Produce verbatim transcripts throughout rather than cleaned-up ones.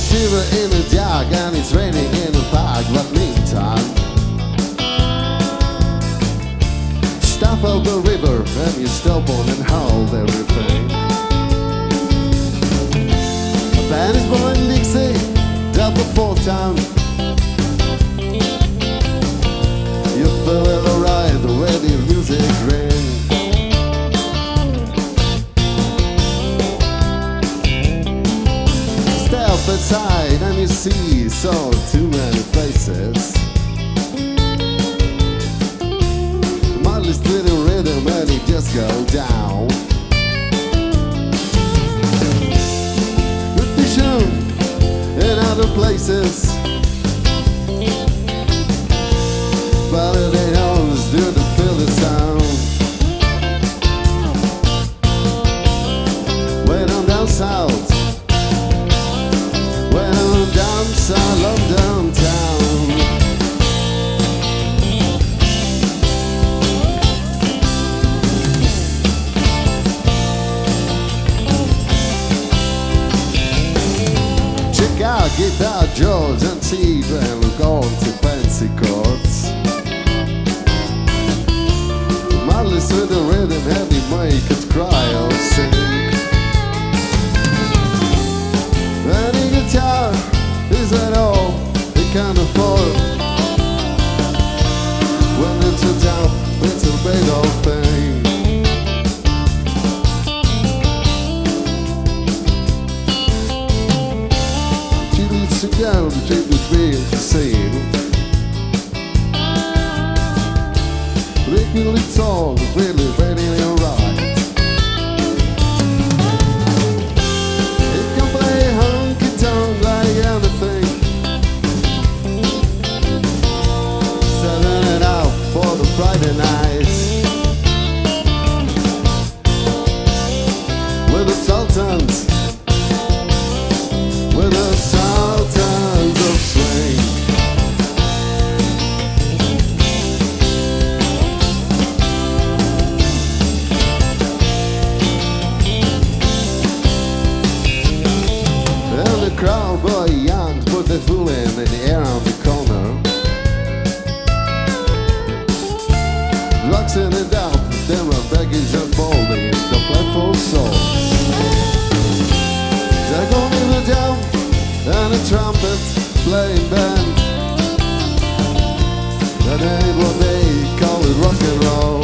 shiver in the dark and it's raining in the park, but meantime stop out the river and you stop on and hold everything. A band is born in Dixie, double four town. You feel it alright when the music rings. Step aside and you see so too many faces. Molly's to the rhythm and it just go down. Could be shown in other places, but it ain't always do to feel the sound. When I'm down south, when I'm down south, I'm downtown. Check out Guitar George and see when we go to fancy chords. Marley's with the rhythm and he make it cry or sing. Any guitar is at all they can afford. When it's a down, it's a big old thing. She leads you down the street with me to sing. Really tall, really ready and right. It can play honky-tonk like anything. Setting it out for the Friday night with the Sultans, with the Sultans of Swing. Crowd boy young put the fool in the air on the corner. Drugs in the doubt, there are baggage and molding the platform souls. They're going in the down and a trumpet playing band. That ain't what they call it rock and roll.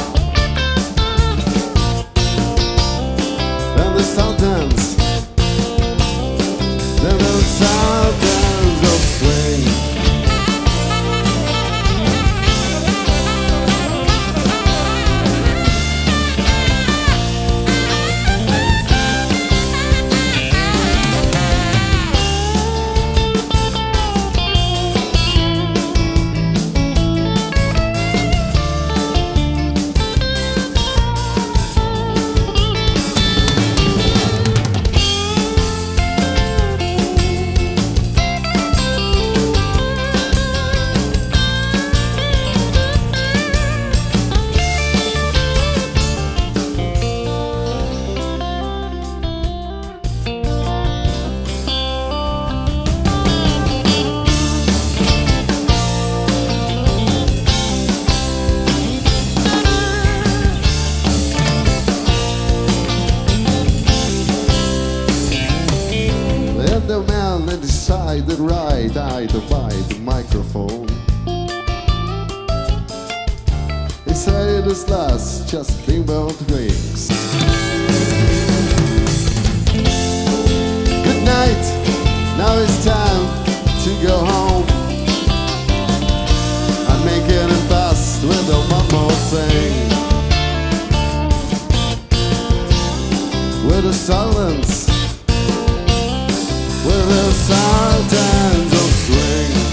And the Sultans, they're the Sultans of Swing. The man that decided right eye to buy the microphone. He said his last just think about wings. Good night, now it's time to go home. I'm making it fast with the one more thing. With the silence, with the Sultans of Swing.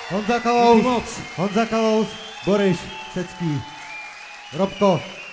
Honza Kalous, Honza Kalous, Boris Secký, Robko.